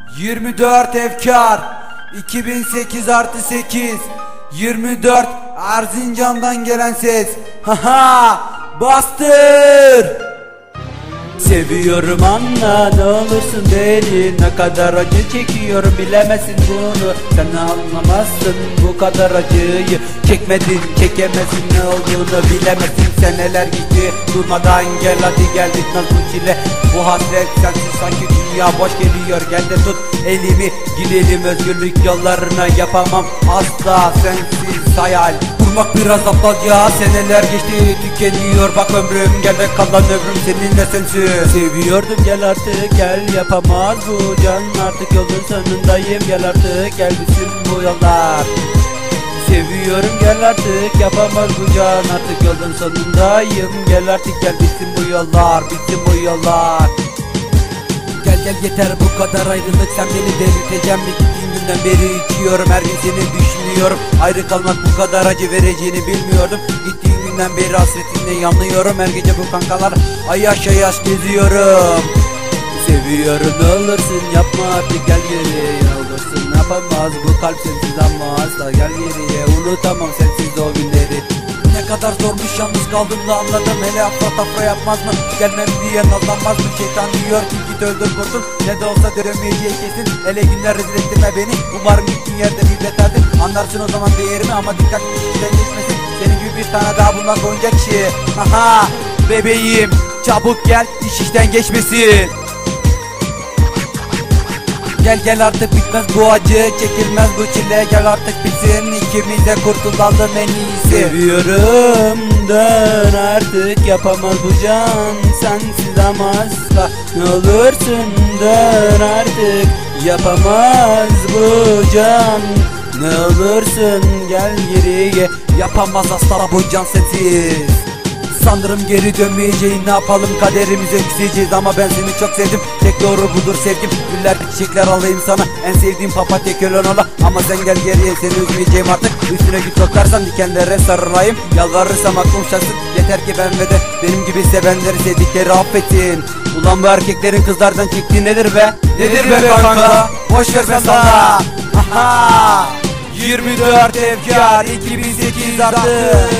24 efkar 2008 artı 8 24 Erzincan'dan gelen ses. Haha, bastır. Seviyorum anla, ne olursun beni. Ne kadar acı çekiyorum bilemezsin bunu. Sen anlamazsın bu kadar acıyı. Çekmedin, çekemezsin, ne olduğunu bilemezsin. Seneler gitti durmadan, gel hadi gel bitmez bu çile. Bu hasret sensiz sanki dünya boş geliyor. Gel de tut elimi, gidelim özgürlük yollarına. Yapamam asla sensiz hayal. Durmak biraz aptalca, seneler geçti tükeniyor. Bak ömrüm, gel ve kalan ömrüm seninle sensiz. Seviyordum, gel artık gel, yapamaz bu can. Artık yolun sonundayım, gel artık gel bitsin bu yollar. Seviyorum, gel artık, yapamaz bu can. Artık yolun sonundayım, gel artık gel bitsin bu yollar, bitsin bu yollar. Gel gel yeter bu kadar ayrılık, sen beni delirteceksin mi? Gittiğin günden beri içiyorum, her gün seni düşünüyorum. Ayrı kalmak bu kadar acı vereceğini bilmiyordum. Gittiğin günden beri hasretinle yanıyorum. Her gece bu kankalar ay yaş geziyorum. Seviyorum, ne olursun yapma artık gel geriye. Ne olursun yapamaz bu kalp sensiz ama asla gel geriye. Unutamam sensiz o günleri. Ne kadar zormuş yalnız kaldığımda anladım. Hele afra yapmaz mı? Gelmem diye nazlanmaz mı? Şeytan diyor ki git öldür kurtul. Ne de olsa dönmeyeceği kesin. Hele günler rezil ettirme beni. Umarım gittiğin yerde bir beterdir. Anlarsın o zaman değerimi ama dikkat işten geçmesin. Senin gibi bir tane daha bundan koyacak kişi. Haha bebeğim, çabuk gel, iş işten geçmesin. Gel gel artık bitmez bu acı, çekilmez bu çile. Gel artık bitsin, ikimiz de kurtulalım en iyisi. Seviyorum, dön artık, yapamaz bu can sensiz ama asla. Ne olursun dön artık, yapamaz bu can. Ne olursun gel geriye, yapamaz asla bu can sensiz. Sanırım geri dönmeyeceğim, ne yapalım kaderimize küseceğiz. Ama ben seni çok sevdim, tek doğru budur sevgim. Güller çiçekler alayım sana, en sevdiğim papatya kölön ola. Ama sen gel geriye, seni üzmeyeceğim artık. Üstüne git sokarsan dikenlere sarılayım. Yalvarırsam aklım şaşsın, yeter ki ben ve de benim gibi sevenleri sevdikleri affetsin. Ulan bu erkeklerin kızlardan çektiği nedir be? Nedir be kanka? Boş ver ben sana. Aha 24 efkar 2008 artı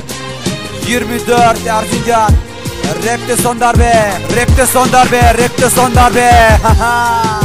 24 Erzincan. Rap'te son darbe, rap'te son darbe, rap'te son darbe. Haha.